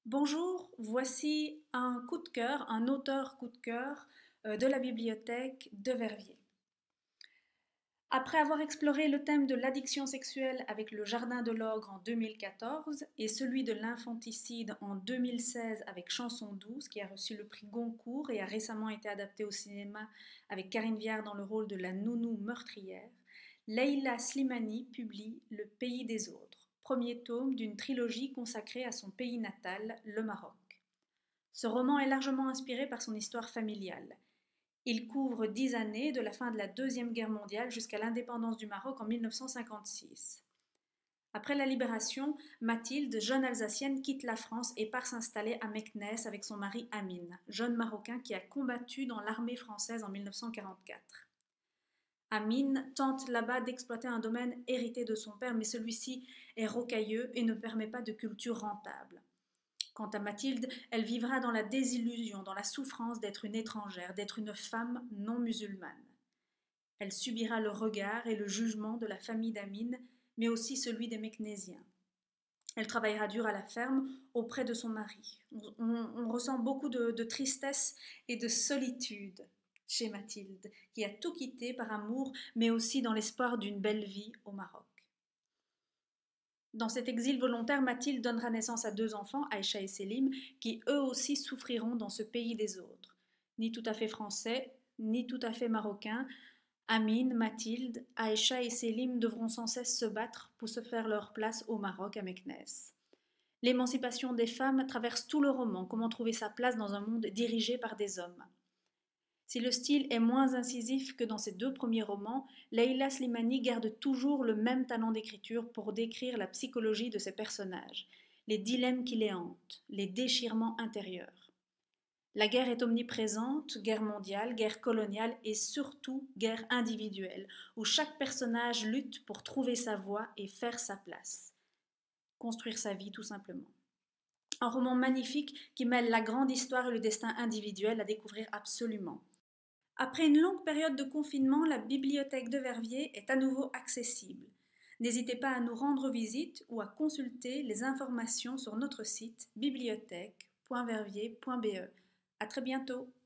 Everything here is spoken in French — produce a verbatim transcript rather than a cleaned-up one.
Bonjour, voici un coup de cœur, un auteur coup de cœur euh, de la bibliothèque de Verviers. Après avoir exploré le thème de l'addiction sexuelle avec Le Jardin de l'Ogre en deux mille quatorze et celui de l'infanticide en deux mille seize avec Chanson douce, qui a reçu le prix Goncourt et a récemment été adapté au cinéma avec Karine Viard dans le rôle de la nounou meurtrière, Leila Slimani publie Le Pays des autres, premier tome d'une trilogie consacrée à son pays natal, le Maroc. Ce roman est largement inspiré par son histoire familiale. Il couvre dix années, de la fin de la Deuxième Guerre mondiale jusqu'à l'indépendance du Maroc en mille neuf cent cinquante-six. Après la libération, Mathilde, jeune Alsacienne, quitte la France et part s'installer à Meknès avec son mari Amine, jeune Marocain qui a combattu dans l'armée française en mille neuf cent quarante-quatre. Amine tente là-bas d'exploiter un domaine hérité de son père, mais celui-ci est rocailleux et ne permet pas de culture rentable. Quant à Mathilde, elle vivra dans la désillusion, dans la souffrance d'être une étrangère, d'être une femme non musulmane. Elle subira le regard et le jugement de la famille d'Amine, mais aussi celui des Meknésiens. Elle travaillera dur à la ferme auprès de son mari. On, on, on ressent beaucoup de, de tristesse et de solitude chez Mathilde, qui a tout quitté par amour, mais aussi dans l'espoir d'une belle vie au Maroc. Dans cet exil volontaire, Mathilde donnera naissance à deux enfants, Aïcha et Selim, qui eux aussi souffriront dans ce pays des autres. Ni tout à fait français, ni tout à fait marocains, Amine, Mathilde, Aïcha et Selim devront sans cesse se battre pour se faire leur place au Maroc à Meknès. L'émancipation des femmes traverse tout le roman, comment trouver sa place dans un monde dirigé par des hommes. Si le style est moins incisif que dans ses deux premiers romans, Leila Slimani garde toujours le même talent d'écriture pour décrire la psychologie de ses personnages, les dilemmes qui les hantent, les déchirements intérieurs. La guerre est omniprésente, guerre mondiale, guerre coloniale et surtout guerre individuelle, où chaque personnage lutte pour trouver sa voie et faire sa place. Construire sa vie tout simplement. Un roman magnifique qui mêle la grande histoire et le destin individuel à découvrir absolument. Après une longue période de confinement, la bibliothèque de Verviers est à nouveau accessible. N'hésitez pas à nous rendre visite ou à consulter les informations sur notre site bibliothèque point verviers point b e. À très bientôt.